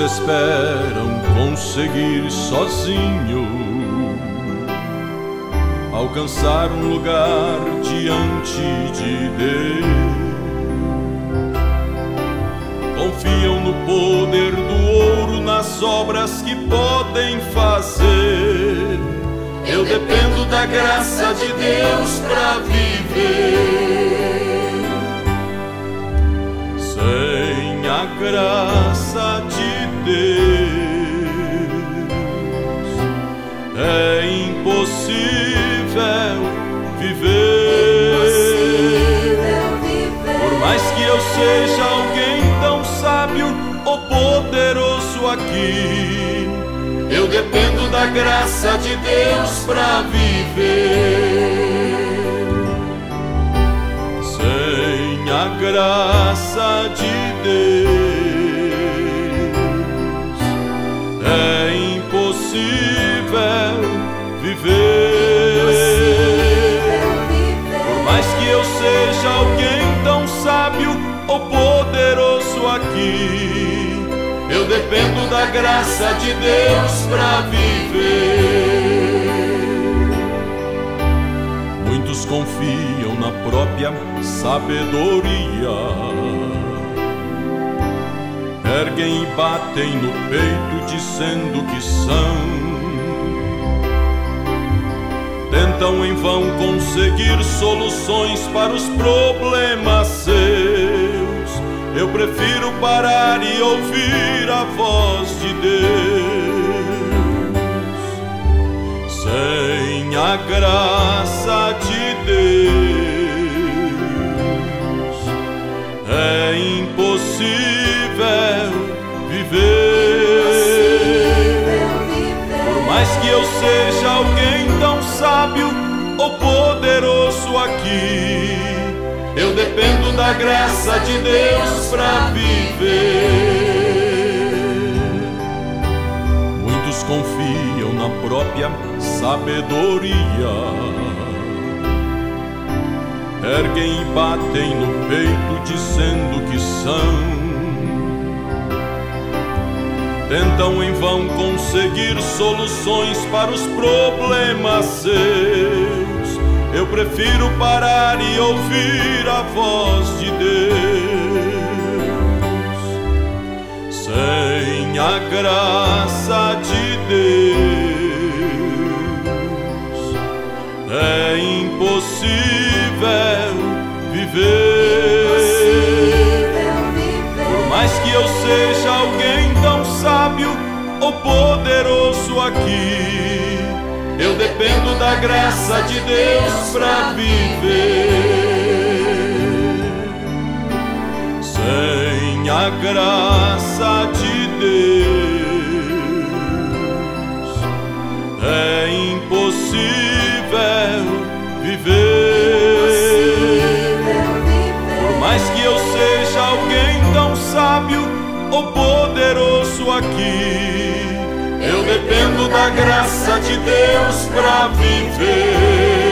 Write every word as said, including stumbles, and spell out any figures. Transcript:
esperam conseguir sozinho alcançar um lugar diante de Deus. Confiam no poder do ouro, nas obras que podem fazer. Eu dependo da graça de Deus pra viver. Sem a graça de Deus é impossível viver. Impossível viver. Por mais que eu seja alguém tão sábio ou poderoso aqui, eu dependo da graça de Deus pra viver. Sem a graça de Deus é impossível viver. Impossível viver. Por mais que eu seja alguém tão sábio ou poderoso aqui, eu dependo da graça de Deus pra viver. Muitos confiam na própria sabedoria, erguem e batem no peito dizendo que são. Tentam em vão conseguir soluções para os problemas seus. Eu prefiro parar e ouvir a voz de Deus. Sem a graça de Deus é impossível viver. Impossível viver. Por mais que eu seja alguém tão sábio ou poderoso aqui, eu dependo da graça de Deus pra viver. Muitos confiam na própria sabedoria, erguem e batem no peito dizendo que são. Tentam em vão conseguir soluções para os problemas seus. Eu prefiro parar e ouvir a voz de Deus. Sem a graça de Deus é impossível viver. Impossível viver. Por mais que eu seja alguém tão sábio ou poderoso aqui, eu dependo da graça de Deus pra viver. Sem a graça de Deus é impossível viver. Impossível viver. Por mais que eu seja alguém tão sábio ou poderoso aqui, eu dependo da graça de Deus pra viver.